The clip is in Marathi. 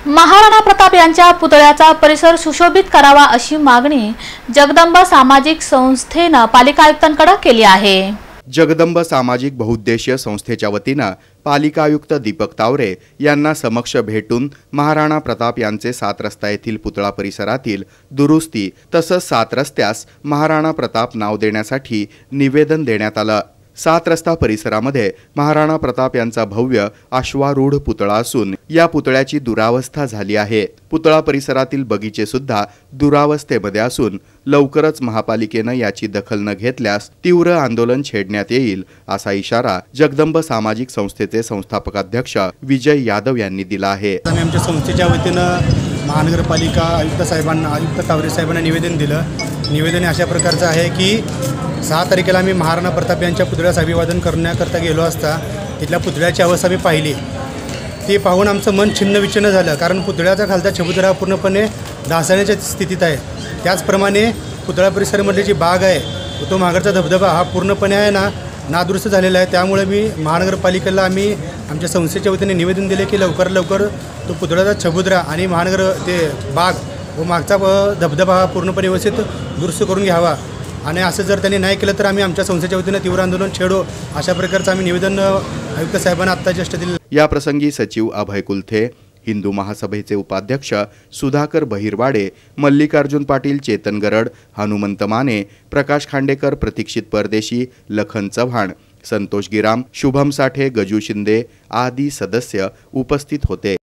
महाराणा प्रताप यांच्या पुतळ्याचा परिसर सुशोभित करावा अशी मागणी जगदंबा सामाजिक संस्थेने पालिका आयुक्तांकडे केली आहे। जगदंब सामाजिक बहुउद्देशीय संस्थेच्या वतीने पालिका आयुक्त दीपक तावरे यांना समक्ष भेटून महाराणा प्रताप यांचे 7 रस्ता येथील पुतळा परिसरातील दुरुस्ती तसंच 7 रस्त्यास महाराणा प्रताप नाव देण्यासाठी निवेदन देण्यात आलं। 7 रस्ता परिसरामध्ये महाराणा प्रताप यांचा भव्य अश्वारूढ पुतळा असून या पुतळ्याची दुरावस्था झाली आहे। पुतळा परिसरातील बगीचे सुद्धा दुरावस्थेमध्ये असून लवकरच महापालिकेने याची दखल न घेतल्यास तीव्र आंदोलन छेडण्यात येईल असा इशारा जगदंब सामाजिक संस्थेचे संस्थापक अध्यक्ष विजय यादव यांनी दिला आहे। आम्ही आमच्या संस्थेच्या वतीने महानगरपालिका आयुक्त तावरे साहेबांना निवेदन दिलं। निवेदन अशा प्रकारचं आहे की 6 तारखेला आम्ही महाराणा प्रताप यांच्या पुतळ्यास अभिवादन करण्याकरता गेलो असता तिथल्या पुतळ्याची अवस्था मी पाहिली। ते पाहून आमचं मन छिन्न झालं, कारण पुतळ्याचा खालचा चबुतरा पूर्णपणे ढासळण्याच्या स्थितीत आहे। त्याचप्रमाणे पुतळा परिसरामधली जी बाग आहे तो मागचा धबधबा हा पूर्णपणे आहे ना नादुरुस्त झालेला आहे। त्यामुळे मी महानगरपालिकेला आम्ही आमच्या संस्थेच्या वतीने निवेदन दिले की लवकर तो पुतळ्याचा चबुतरा आणि महानगर ते बाग व मागचा धबधबा हा पूर्णपणे व्यवस्थित दुरुस्त करून घ्यावा आणि असं जर त्यांनी नाही केलं तर आम्ही आमच्या संस्थेच्या वतीने तीव्र आंदोलन छेडू अशा प्रकारचं आम्ही निवेदन आयुक्त साहेबांना आत्ता जस्ट दिलं। या प्रसंगी सचिव अभय कुलथे, हिंदू महासभेचे उपाध्यक्ष सुधाकर बहिरवाडे, मल्लिकार्जुन पाटील, चेतन गरड, हनुमंत माने, प्रकाश खांडेकर, प्रतीक्षित परदेशी, लखन चव्हाण, संतोष गिराम, शुभम साठे, गजू शिंदे आदी सदस्य उपस्थित होते।